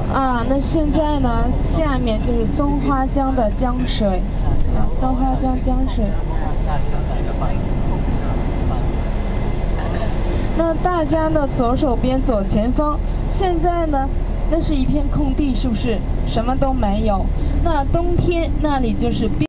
啊，那现在呢，下面就是松花江的江水，啊，松花江江水。那大家呢，左手边左前方，现在呢，那是一片空地，是不是？什么都没有。那冬天那里就是